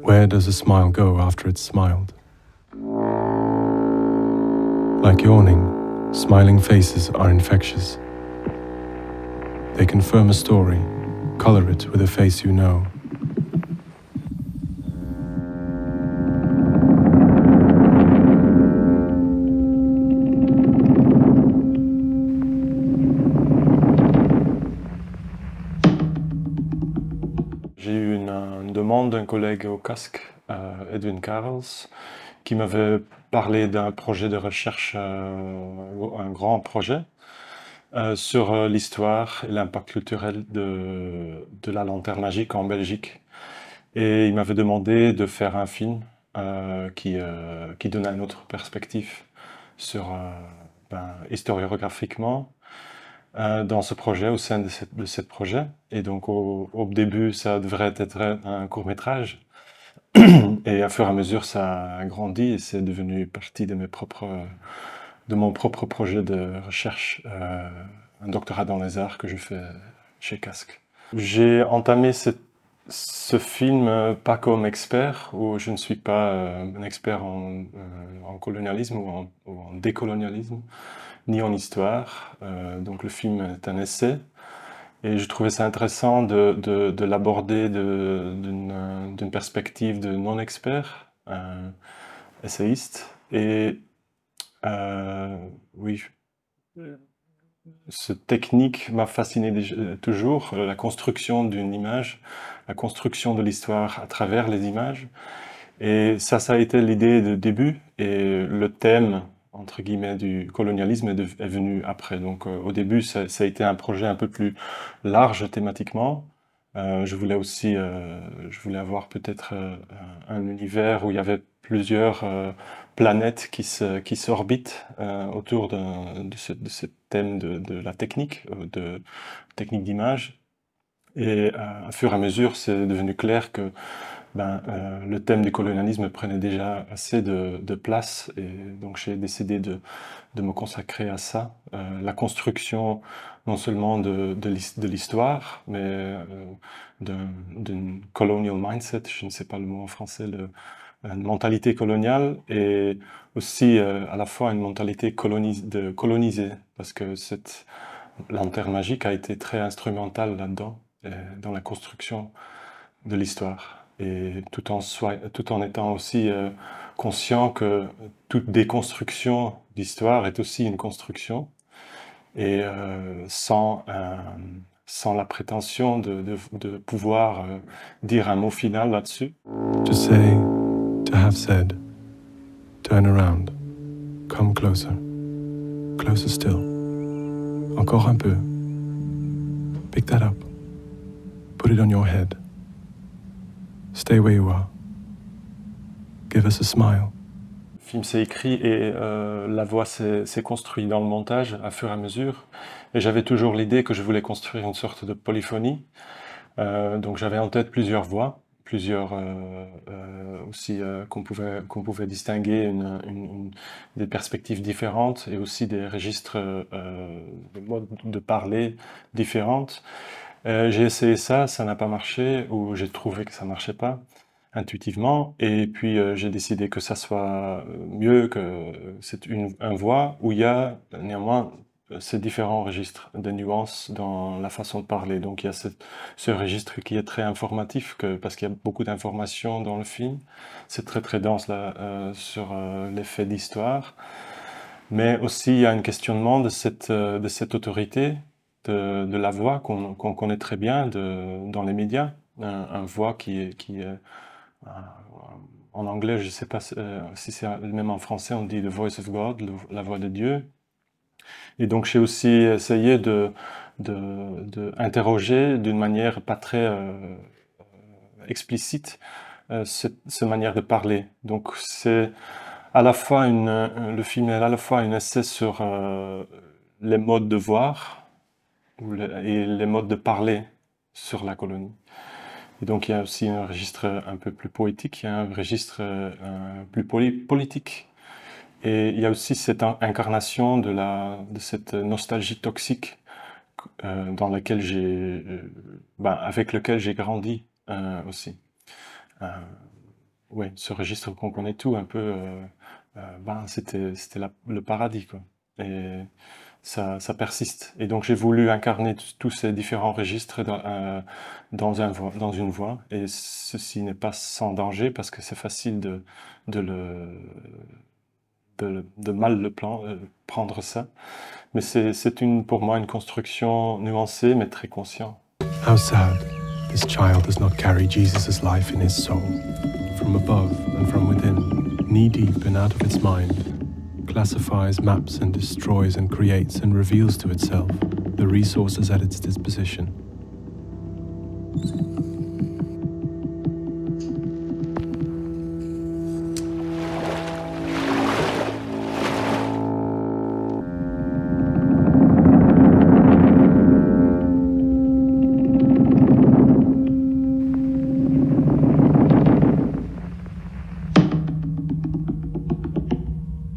Where does a smile go after it's smiled? Like yawning, smiling faces are infectious. They confirm a story, color it with a face you know. J'ai eu une demande d'un collègue au casque, Edwin Karels, qui m'avait parlé d'un projet de recherche, un grand projet, sur l'histoire et l'impact culturel de la lanterne magique en Belgique. Et il m'avait demandé de faire un film qui donnait une autre perspective sur, historiographiquement, dans ce projet, au sein de ce projet. Et donc au début, ça devrait être un court-métrage. Et à fur et à mesure, ça a grandi et c'est devenu partie de mon propre projet de recherche, un doctorat dans les arts que je fais chez Casques. J'ai entamé ce film pas comme expert, où je ne suis pas un expert en colonialisme ou en décolonialisme, ni en histoire. Donc le film est un essai. Et je trouvais ça intéressant de l'aborder d'une perspective de non-expert, essayiste. Et oui, cette technique m'a fasciné toujours, la construction d'une image, la construction de l'histoire à travers les images. Et ça a été l'idée de début, et le thème, entre guillemets, du colonialisme est venu après. Donc au début, ça a été un projet un peu plus large thématiquement. Je voulais avoir peut-être un univers où il y avait plusieurs planètes qui s'orbitent autour de ce thème de la technique, de technique d'image. Et à fur et à mesure, c'est devenu clair que le thème du colonialisme prenait déjà assez de place, et donc j'ai décidé de me consacrer à ça, la construction non seulement de l'histoire, mais d'une colonial mindset, je ne sais pas le mot en français, une mentalité coloniale, et aussi à la fois une mentalité de coloniser, parce que cette lanterne magique a été très instrumentale là-dedans, dans la construction de l'histoire. Et tout en étant aussi conscient que toute déconstruction d'histoire est aussi une construction, et sans la prétention de pouvoir dire un mot final là-dessus. To say, to have said, turn around, come closer, closer still. Encore un peu. Pick that up. Put it on your head. Stay where you are. Give us a smile. Le film s'est écrit et la voix s'est construite dans le montage à fur et à mesure. Et j'avais toujours l'idée que je voulais construire une sorte de polyphonie. Donc j'avais en tête plusieurs voix, plusieurs aussi qu'on pouvait distinguer des perspectives différentes, et aussi des registres, des modes de parler différentes. J'ai essayé ça n'a pas marché, ou j'ai trouvé que ça marchait pas intuitivement, et puis j'ai décidé que ça soit mieux, que c'est un voix où il y a néanmoins ces différents registres de nuances dans la façon de parler. Donc il y a ce registre qui est très informatif, parce qu'il y a beaucoup d'informations dans le film. C'est très très dense là, sur les faits d'histoire. Mais aussi il y a un questionnement de cette autorité, de la voix qu'on connaît très bien dans les médias. Un voix qui est en anglais, je ne sais pas si c'est même en français, on dit the voice of God, la voix de Dieu. Et donc j'ai aussi essayé de interroger d'une manière pas très explicite cette manière de parler. Donc c'est à la fois le film est à la fois un essai sur les modes de voir et les modes de parler sur la colonie. Et donc il y a aussi un registre un peu plus poétique, il y a un registre plus politique. Et il y a aussi cette incarnation de cette nostalgie toxique dans laquelle avec lequel j'ai grandi aussi. ouais, ce registre qu'on connaît tout un peu, c'était le paradis, quoi. Et ça persiste. Et donc j'ai voulu incarner tous ces différents registres dans une voix. Et ceci n'est pas sans danger parce que c'est facile de mal prendre ça. Mais c'est pour moi une construction nuancée mais très consciente. How sad this child does not carry Jesus' life in his soul, from above and from within, knee-deep and out of its mind, classifies, maps and destroys and creates and reveals to itself the resources at its disposition.